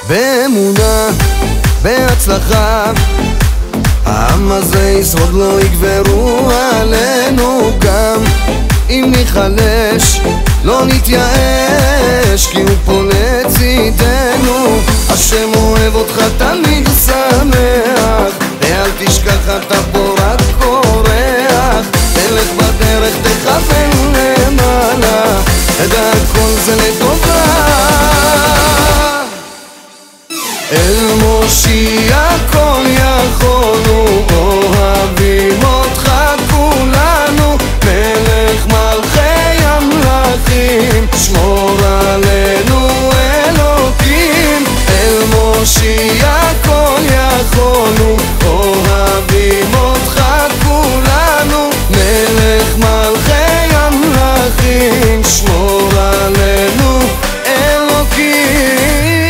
באמונה, בהצלחה, העם הזה ישרוד, לא יגברו עלינו. גם אם ניחלש לא נתייאש, כי הוא פה לצידנו. השם אוהב אותך תמיד שמח, ואל תשכח אתה פה רק קורח. תלך בדרך תכוון למעלה, תדע כל זה לטובה. אל מושיע כל יכול, אוהבים אותך כולנו. מלך מלכי המלכים, שמור עלינו אלוקים. אל מושיע כל יכול, אוהבים אותך כולנו. מלך מלכי המלכים, שמור עלינו אלוקים.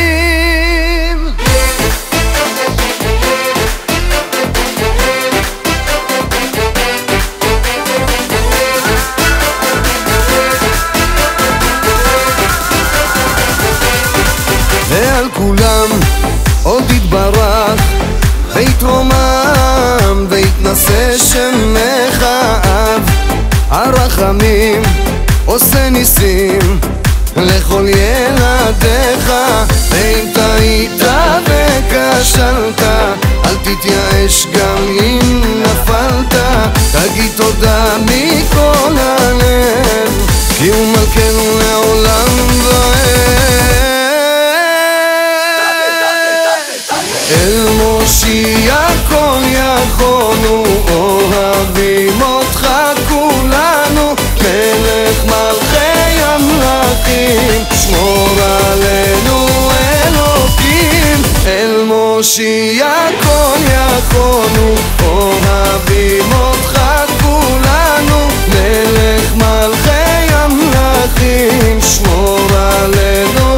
ועל כולם עוד יתברך ויתרומם ויתנשא שמך אב. הרחמים עושה ניסים לכל ילדיך. ואם טעית וכשלת אל תתייאש גם אם נפלת. תגיד תודה מכל הלב, כי הוא מלכנו לעולם ועד. אל מושיע כל יכול, אוהבים אותך כולנו. מלך מלכי המלכים, שמור עלינו אלוקים. אל מושיע כל יכול, אוהבים אותך כולנו. מלך מלכי המלכים, שמור עלינו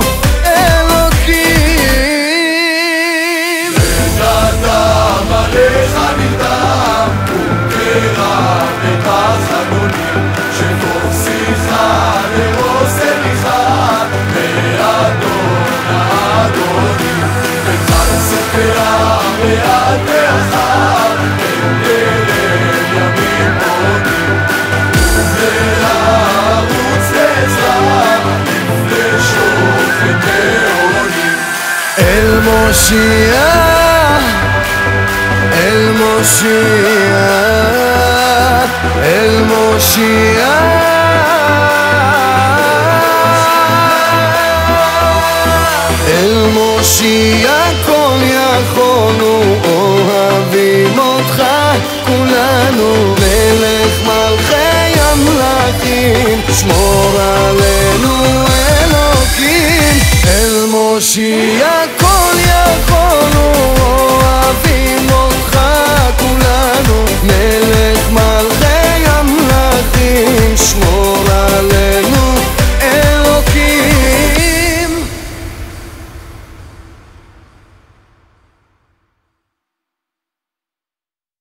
אל מושיע, אל מושיע, אל מושיע. אל מושיע כל יכול, אוהבים אותך כולנו. מלך מלכי המלכים, שמור עלינו אלוקים. אל מושיע